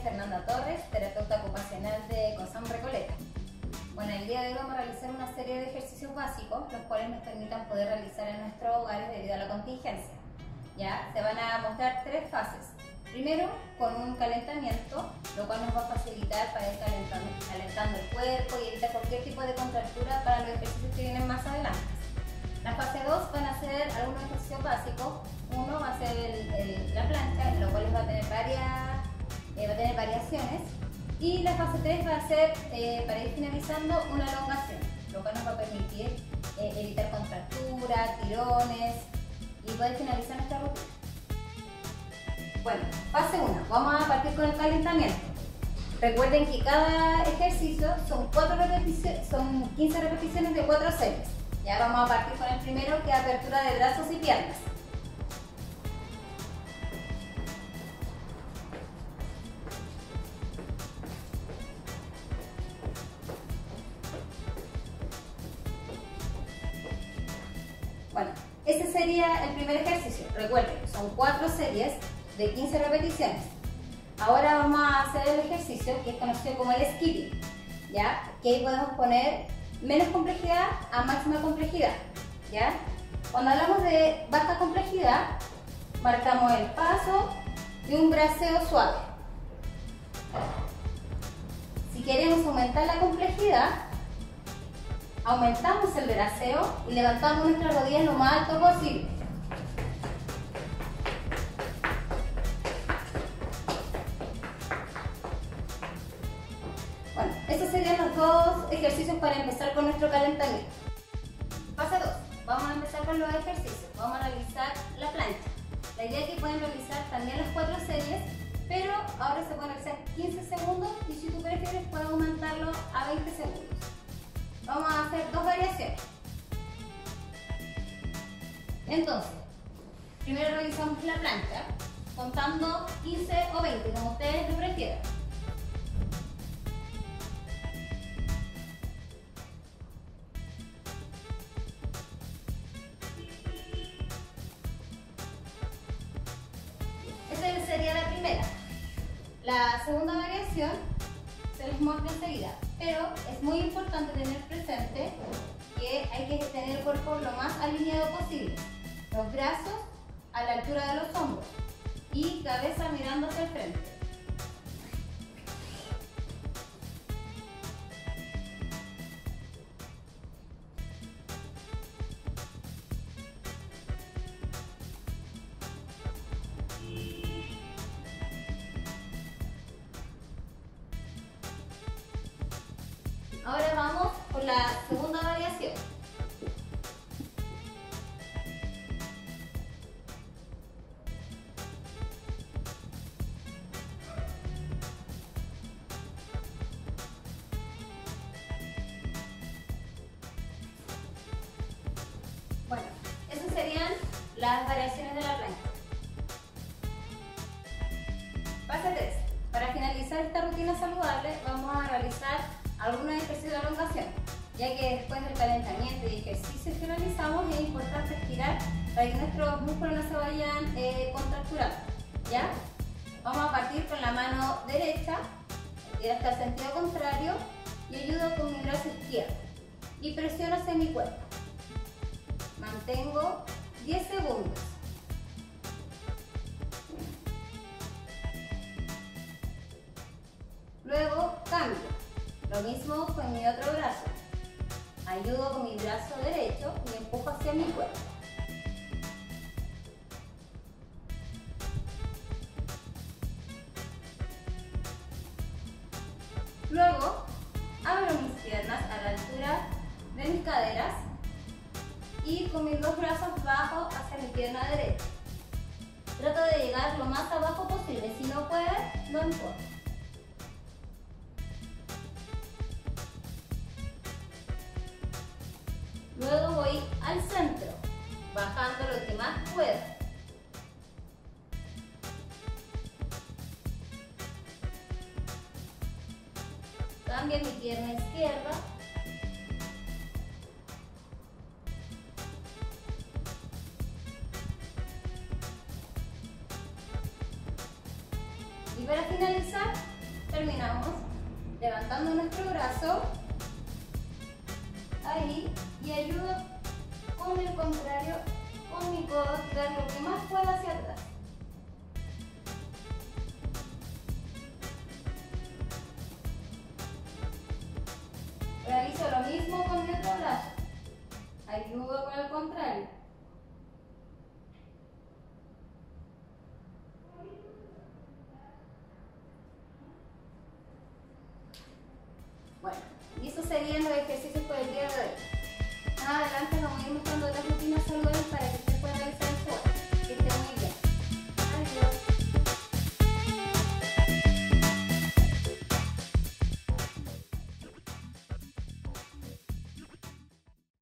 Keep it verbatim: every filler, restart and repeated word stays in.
Fernanda Torres, terapeuta ocupacional de COSAM Recoleta. Bueno, el día de hoy vamos a realizar una serie de ejercicios básicos, los cuales nos permitan poder realizar en nuestros hogares debido a la contingencia. ¿Ya? Se van a mostrar tres fases. Primero, con un calentamiento, lo cual nos va a facilitar para ir calentando, calentando el cuerpo y evitar cualquier tipo de contractura para los ejercicios que vienen más adelante. La fase dos van a ser algunos ejercicios básicos. Uno va a ser el, el, la plancha, lo cual va a tener varias, eh, va a tener variaciones. Y la fase tres va a ser, eh, para ir finalizando, una elongación, lo cual nos va a permitir eh, evitar contracturas, tirones y poder finalizar nuestra rutina. Bueno, fase uno, vamos a partir con el calentamiento. Recuerden que cada ejercicio son, cuatro repeticiones, son quince repeticiones de cuatro series. Ya vamos a partir con el primero, que es apertura de brazos y piernas. Bueno, ese sería el primer ejercicio. Recuerden, son cuatro series de quince repeticiones. Ahora vamos a hacer el ejercicio que es conocido como el skipping, ¿ya? Que ahí podemos poner menos complejidad a máxima complejidad, ¿ya? Cuando hablamos de baja complejidad, marcamos el paso de un braceo suave. Si queremos aumentar la complejidad, aumentamos el braceo y levantamos nuestras rodillas lo más alto posible. Bueno, estos serían los dos ejercicios para empezar con nuestro calentamiento. Fase dos. Vamos a empezar con los ejercicios. Vamos a realizar la plancha. La idea es que pueden realizar también las cuatro series, pero ahora se pueden realizar quince segundos y si tú prefieres puedes aumentarlo a veinte segundos. Vamos a hacer dos variaciones. Entonces, primero realizamos la plancha, contando quince o veinte, como ustedes lo prefieran. Esta sería la primera. La segunda variación se les muestra enseguida, pero es muy importante tener presente que hay que tener el cuerpo lo más alineado posible, los brazos a la altura de los hombros y cabeza mirando hacia el frente. Ahora vamos con la segunda variación. Bueno, esas serían las variaciones de la plancha. Fase tres. Para finalizar esta rutina saludable vamos a realizar algunos ejercicios de elongación, ya que después del calentamiento y ejercicios que realizamos es importante estirar para que nuestros músculos no se vayan eh, contracturando, ¿ya? Vamos a partir con la mano derecha, ir hasta el sentido contrario y ayudo con mi brazo izquierdo y presiono hacia mi cuerpo. Mantengo diez segundos. Luego cambio. Lo mismo con mi otro brazo. Ayudo con mi brazo derecho y empujo hacia mi cuerpo. Luego, abro mis piernas a la altura de mis caderas y con mis dos brazos bajo hacia mi pierna derecha. Trato de llegar lo más abajo posible. Si no puedes, no importa. Luego voy al centro, bajando lo que más pueda. Cambio mi pierna izquierda. Y para finalizar, Terminamos levantando nuestro brazo, ahí, y ayudo con el contrario, con mi codo, a tirar lo que más pueda hacia atrás. Realizo lo mismo con mi otro brazo, ayudo con el contrario. Bueno, y esos serían los ejercicios